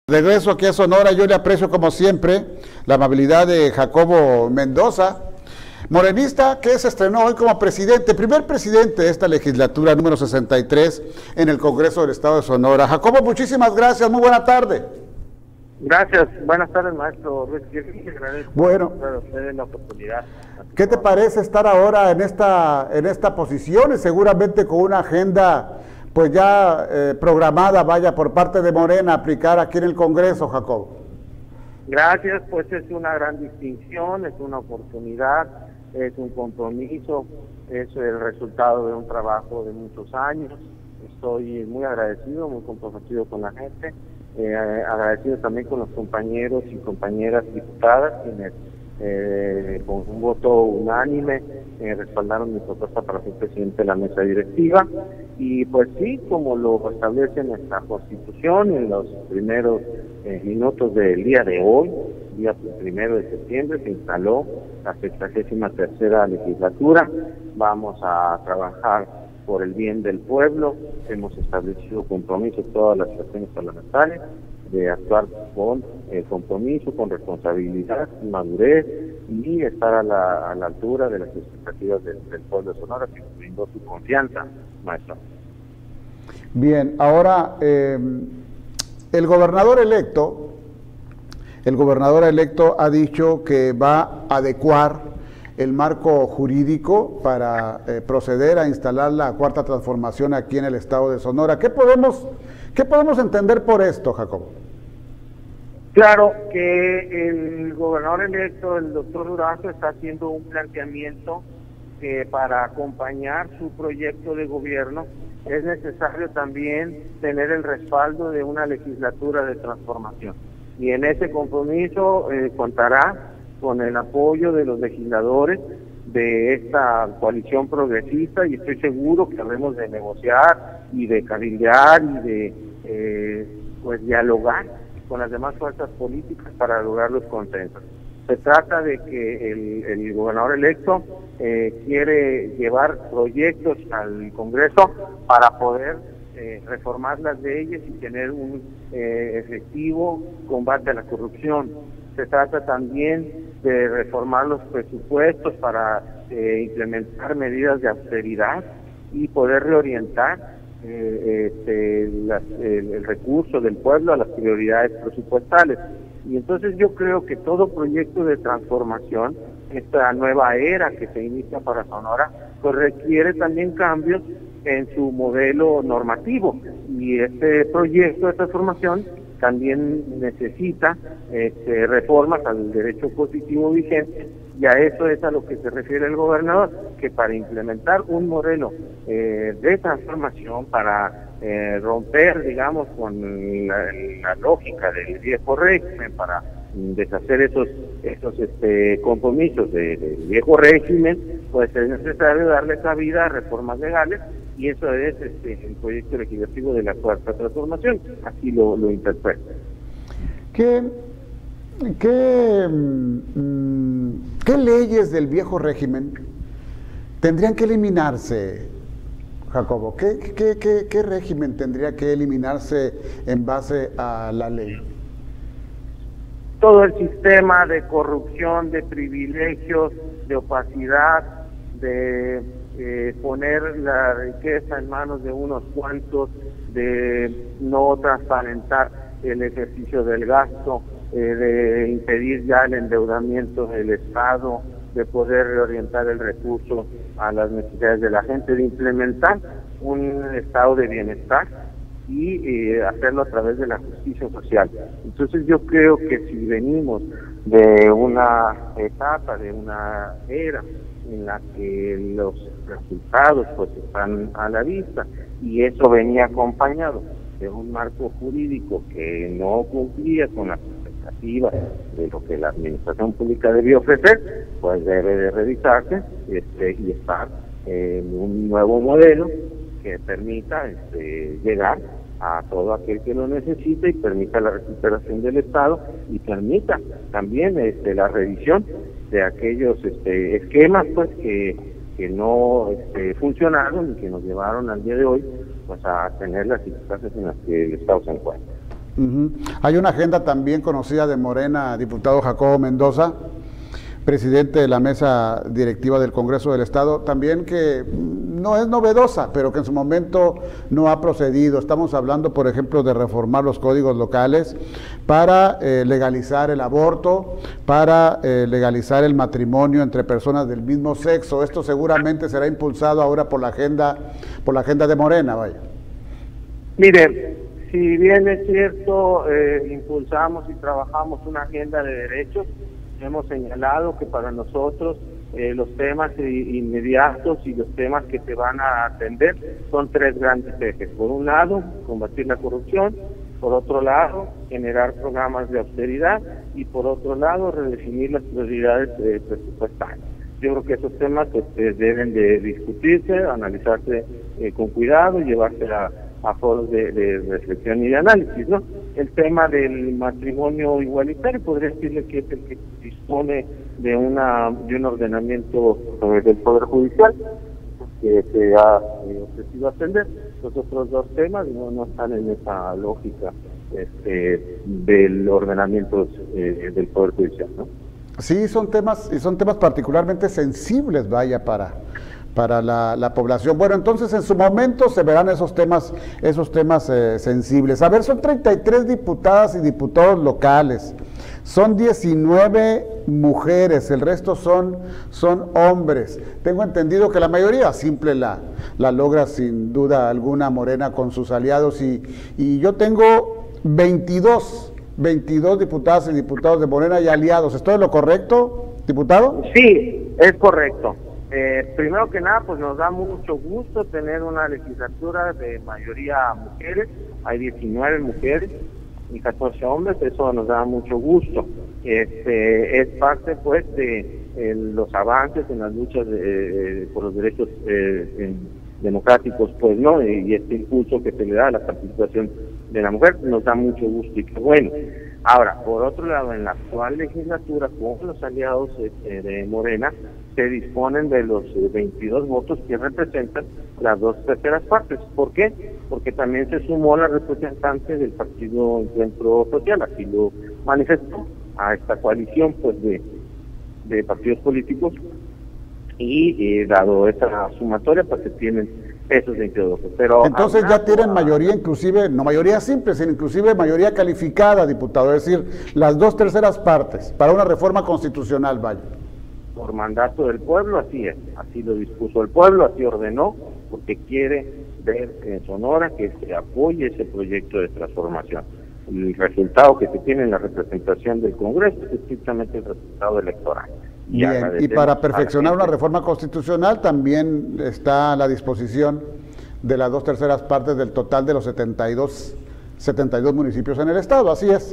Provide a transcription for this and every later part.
Regreso aquí a Sonora. Yo le aprecio como siempre la amabilidad de Jacobo Mendoza, morenista, que se estrenó hoy como presidente, primer presidente de esta legislatura número 63 en el Congreso del Estado de Sonora. Jacobo, muchísimas gracias, muy buena tarde. Gracias, buenas tardes, maestro Luis. Bueno, la oportunidad. ¿Qué te parece estar ahora en esta posición y seguramente con una agenda pues ya programada, vaya, por parte de Morena, aplicar aquí en el Congreso, Jacobo? Gracias, pues es una gran distinción, es una oportunidad, es un compromiso, es el resultado de un trabajo de muchos años. Estoy muy agradecido, muy comprometido con la gente, agradecido también con los compañeros y compañeras diputadas, quienes con un voto unánime respaldaron mi propuesta para ser presidente de la mesa directiva. Y pues sí, como lo establece nuestra Constitución, en los primeros minutos del día de hoy, día 1 de septiembre, se instaló la 63ª legislatura. Vamos a trabajar por el bien del pueblo. Hemos establecido compromisos todas las fracciones parlamentarias de actuar con compromiso, con responsabilidad, madurez y estar a la altura de las expectativas del pueblo de Sonora, que nos brindó su confianza, maestro. Bien, ahora el gobernador electo ha dicho que va a adecuar el marco jurídico para proceder a instalar la cuarta transformación aquí en el estado de Sonora. ¿Qué podemos entender por esto, Jacobo? Claro que el gobernador electo, el doctor Durazo, está haciendo un planteamiento que para acompañar su proyecto de gobierno es necesario también tener el respaldo de una legislatura de transformación. Y en ese compromiso contará con el apoyo de los legisladores de esta coalición progresista, y estoy seguro que habremos de negociar y de cabildear y de pues dialogar con las demás fuerzas políticas para lograr los consensos. Se trata de que el gobernador electo quiere llevar proyectos al Congreso para poder reformar las leyes y tener un efectivo combate a la corrupción. Se trata también de reformar los presupuestos para implementar medidas de austeridad y poder reorientar el recurso del pueblo a las prioridades presupuestales. Y entonces yo creo que todo proyecto de transformación, esta nueva era que se inicia para Sonora, pues requiere también cambios en su modelo normativo, y este proyecto de transformación también necesita reformas al derecho positivo vigente, y a eso es a lo que se refiere el gobernador, que para implementar un modelo de transformación, para romper, digamos, con la lógica del viejo régimen, para deshacer esos compromisos del viejo régimen, pues es necesario darle cabida a reformas legales, y eso es el proyecto legislativo de la cuarta transformación, así lo interpreto. ¿Qué leyes del viejo régimen tendrían que eliminarse, Jacobo? ¿Qué régimen tendría que eliminarse en base a la ley? Todo el sistema de corrupción, de privilegios, de opacidad, de poner la riqueza en manos de unos cuantos, de no transparentar el ejercicio del gasto, de impedir ya el endeudamiento del Estado, de poder reorientar el recurso a las necesidades de la gente, de implementar un estado de bienestar y hacerlo a través de la justicia social. Entonces yo creo que si venimos de una etapa, de una era en la que los resultados pues están a la vista, y eso venía acompañado de un marco jurídico que no cumplía con las expectativas de lo que la administración pública debió ofrecer, pues debe de revisarse y estar en un nuevo modelo que permita llegar a todo aquel que lo necesite, y permita la recuperación del Estado, y permita también la revisión de aquellos esquemas pues que no funcionaron y que nos llevaron al día de hoy pues a tener las circunstancias en las que el Estado se encuentra. Hay una agenda también conocida de Morena, diputado Jacobo Mendoza, presidente de la mesa directiva del Congreso del Estado, también que no es novedosa, pero que en su momento no ha procedido. Estamos hablando, por ejemplo, de reformar los códigos locales para legalizar el aborto, para legalizar el matrimonio entre personas del mismo sexo. Esto seguramente será impulsado ahora por la agenda de Morena, vaya. Mire, si bien es cierto, impulsamos y trabajamos una agenda de derechos, hemos señalado que para nosotros los temas inmediatos y los temas que se van a atender son tres grandes ejes. Por un lado, combatir la corrupción; por otro lado, generar programas de austeridad; y por otro lado, redefinir las prioridades presupuestarias. Yo creo que esos temas deben de discutirse, analizarse con cuidado y llevarse a foros de reflexión y de análisis, ¿no? El tema del matrimonio igualitario podría decirle que es el que dispone de un ordenamiento del Poder Judicial que se ha ofrecido atender. Los otros dos temas no están en esa lógica del ordenamiento del Poder Judicial, ¿no? Sí, son temas particularmente sensibles, vaya, para la población. Bueno, entonces en su momento se verán esos temas sensibles. A ver, son 33 diputadas y diputados locales, son 19 mujeres, el resto son hombres. Tengo entendido que la mayoría simple la logra sin duda alguna Morena con sus aliados, y yo tengo 22 diputadas y diputados de Morena y aliados. ¿Estoy en lo correcto, diputado? Sí, es correcto. Primero que nada, pues nos da mucho gusto tener una legislatura de mayoría mujeres. Hay 19 mujeres y 14 hombres, eso nos da mucho gusto. Es parte pues de los avances en las luchas por los derechos democráticos, pues, ¿no? Y este impulso que se le da a la participación de la mujer nos da mucho gusto, y qué bueno. Ahora, por otro lado, en la actual legislatura, con los aliados de Morena, se disponen de los 22 votos que representan las 2/3 partes. ¿Por qué? Porque también se sumó la representante del Partido Encuentro Social, así lo manifestó, a esta coalición pues de partidos políticos, y dado esa sumatoria, pues se tienen esos 22 votos. Pero entonces ya tienen mayoría, inclusive, no mayoría simple, sino inclusive mayoría calificada, diputado, es decir, las 2/3 partes para una reforma constitucional, vaya. Por mandato del pueblo, así es, así lo dispuso el pueblo, así ordenó, porque quiere ver en Sonora que se apoye ese proyecto de transformación. El resultado que se tiene en la representación del Congreso es estrictamente el resultado electoral. Bien, y para perfeccionar una reforma constitucional también está a la disposición de las 2/3 partes del total de los 72 municipios en el estado, así es.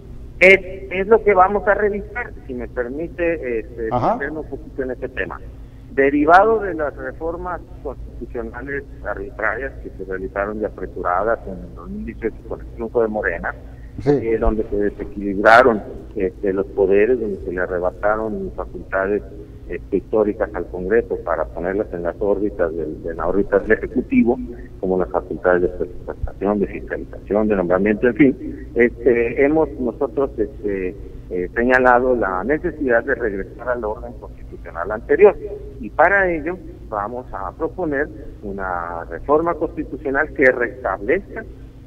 Es lo que vamos a revisar, si me permite meterme un poquito en este tema. Derivado de las reformas constitucionales arbitrarias que se realizaron y apresuradas en el 2018 con el triunfo de Morena, sí, donde se desequilibraron los poderes, donde se le arrebataron facultades históricas al Congreso para ponerlas en las órbitas la órbita del Ejecutivo, como las facultades de presupuestación, de fiscalización, de nombramiento, en fin. Hemos nosotros señalado la necesidad de regresar al orden constitucional anterior, y para ello vamos a proponer una reforma constitucional que restablezca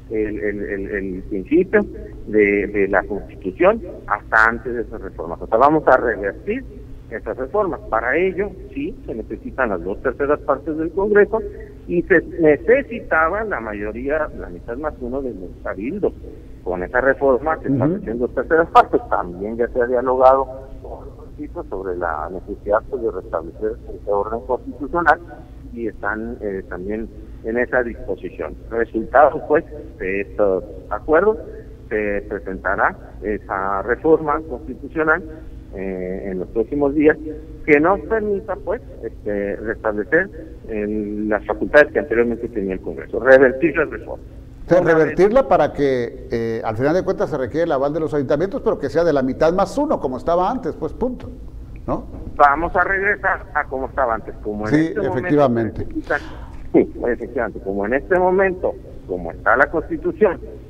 el principio de la Constitución hasta antes de esas reformas. O sea, vamos a revertir esas reformas. Para ello, sí, se necesitan las 2/3 partes del Congreso, y se necesitaba la mayoría, la mitad más uno de los cabildos. Con esa reforma se establecen 2/3 partes. También ya se ha dialogado con los municipios sobre la necesidad pues, de restablecer ese orden constitucional, y están también en esa disposición. Resultado pues de estos acuerdos, se presentará esa reforma constitucional en los próximos días, que nos permita pues restablecer las facultades que anteriormente tenía el Congreso, revertir la reforma. Revertirla para que al final de cuentas se requiere el aval de los ayuntamientos, pero que sea de la mitad más uno, como estaba antes, pues punto, ¿no? Vamos a regresar a como estaba antes, como en este efectivamente. Momento, sí, efectivamente, como en este momento, como está la Constitución,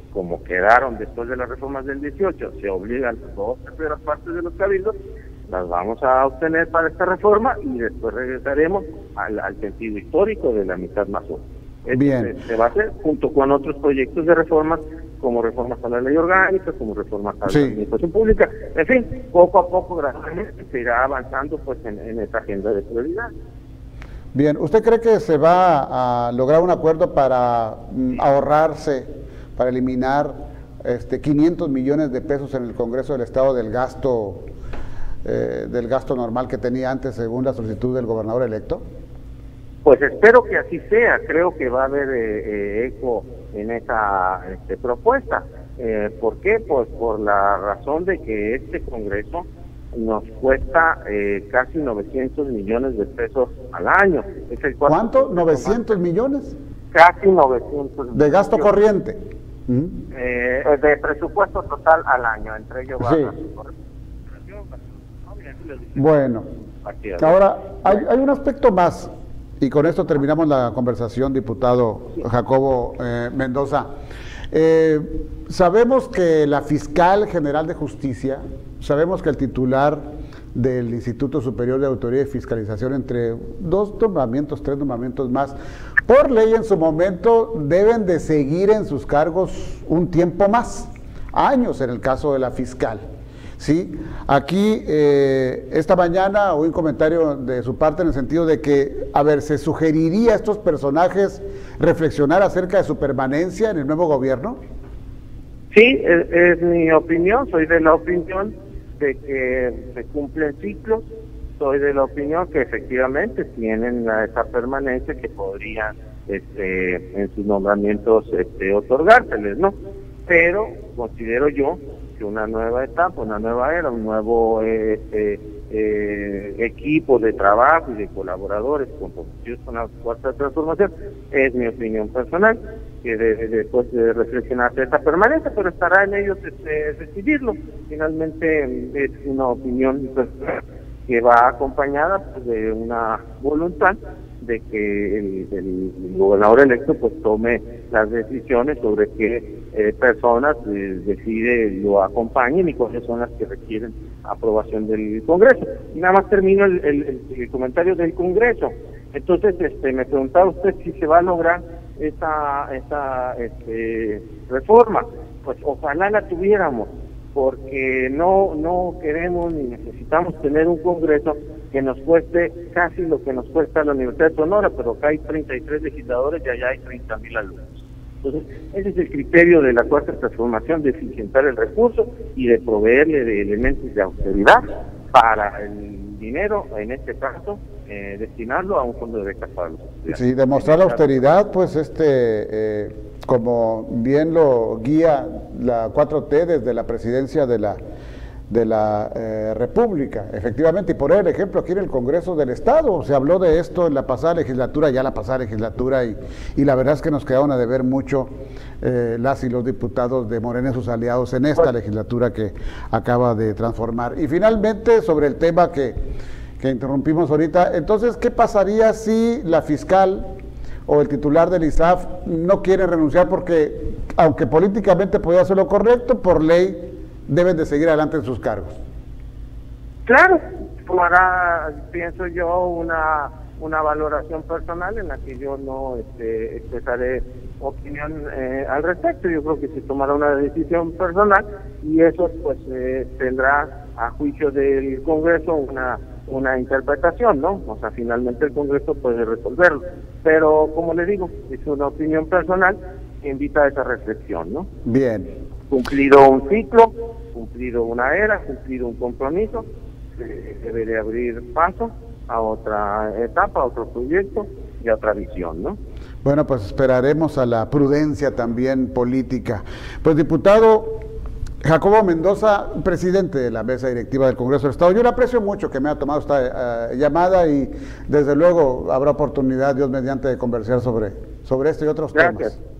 como quedaron después de las reformas del 18, se obligan 2/3 partes de los cabildos, las vamos a obtener para esta reforma y después regresaremos al sentido histórico de la mitad más uno. Bien. Se va a hacer junto con otros proyectos de reformas, como reformas a la ley orgánica, como reformas a la administración pública, en fin, poco a poco, gradualmente, se irá avanzando pues en esta agenda de prioridad. Bien, ¿usted cree que se va a lograr un acuerdo para ahorrarse, para eliminar 500 millones de pesos en el Congreso del Estado del gasto normal que tenía antes según la solicitud del gobernador electo? Pues espero que así sea, creo que va a haber eco en esa propuesta. ¿Por qué? Pues por la razón de que este Congreso nos cuesta casi 900 millones de pesos al año. Es el ¿Cuánto? ¿900 millones? Casi 900 ¿De gasto corriente? De presupuesto total al año, entre ellos va a Bueno, ahora hay un aspecto más, y con esto terminamos la conversación, diputado Jacobo Mendoza. Sabemos que la fiscal general de justicia, sabemos que el titular del Instituto Superior de Auditoría y Fiscalización, entre 2 nombramientos, 3 nombramientos más, por ley en su momento deben de seguir en sus cargos un tiempo más, años en el caso de la fiscal. ¿Sí? Aquí, esta mañana, oí un comentario de su parte en el sentido de que, a ver, ¿se sugeriría a estos personajes reflexionar acerca de su permanencia en el nuevo gobierno? Sí, es mi opinión, soy de la opinión de que se cumplen ciclos, soy de la opinión que efectivamente tienen esa permanencia que podrían en sus nombramientos otorgárseles, ¿no? Pero considero yo que una nueva etapa, una nueva era, un nuevo equipo de trabajo y de colaboradores comprometidos con la cuarta transformación, es mi opinión personal, que después de reflexionarse esta permanencia, pero estará en ellos decidirlo. Finalmente es una opinión personal que va acompañada pues, de una voluntad de que el gobernador electo pues tome las decisiones sobre qué personas decide lo acompañen y cuáles son las que requieren aprobación del Congreso. Y nada más termino el comentario del Congreso. Entonces, me preguntaba usted si se va a lograr esta reforma. Pues ojalá la tuviéramos, porque no queremos ni necesitamos tener un Congreso que nos cueste casi lo que nos cuesta la Universidad de Sonora, pero acá hay 33 legisladores y allá hay 30,000 alumnos. Entonces, ese es el criterio de la cuarta transformación, de eficientar el recurso y de proveerle de elementos de austeridad para el dinero, en este caso, destinarlo a un fondo de becas para los estudiantes. Sí, demostrar la austeridad, pues como bien lo guía la 4T desde la presidencia de la República, efectivamente, y por el ejemplo aquí en el Congreso del Estado, se habló de esto en la pasada legislatura, y la verdad es que nos quedaron a deber mucho las y los diputados de Morena y sus aliados en esta legislatura que acaba de transformar. Y finalmente, sobre el tema que interrumpimos ahorita, entonces, ¿qué pasaría si la fiscal o el titular del ISAF no quiere renunciar porque, aunque políticamente podía hacer lo correcto, por ley deben de seguir adelante en sus cargos? Claro, tomará, pienso yo, una valoración personal en la que yo no expresaré opinión al respecto. Yo creo que se tomará una decisión personal y eso pues tendrá a juicio del Congreso una interpretación, ¿no? O sea, finalmente el Congreso puede resolverlo. Pero, como le digo, es una opinión personal que invita a esa reflexión, ¿no? Bien. Cumplido un ciclo, cumplido una era, cumplido un compromiso, debe de abrir paso a otra etapa, a otro proyecto y a otra visión, ¿no? Bueno, pues esperaremos a la prudencia también política. Pues, diputado Jacobo Mendoza, presidente de la mesa directiva del Congreso del Estado, yo le aprecio mucho que me haya tomado esta llamada y desde luego habrá oportunidad, Dios mediante, de conversar sobre esto y otros temas.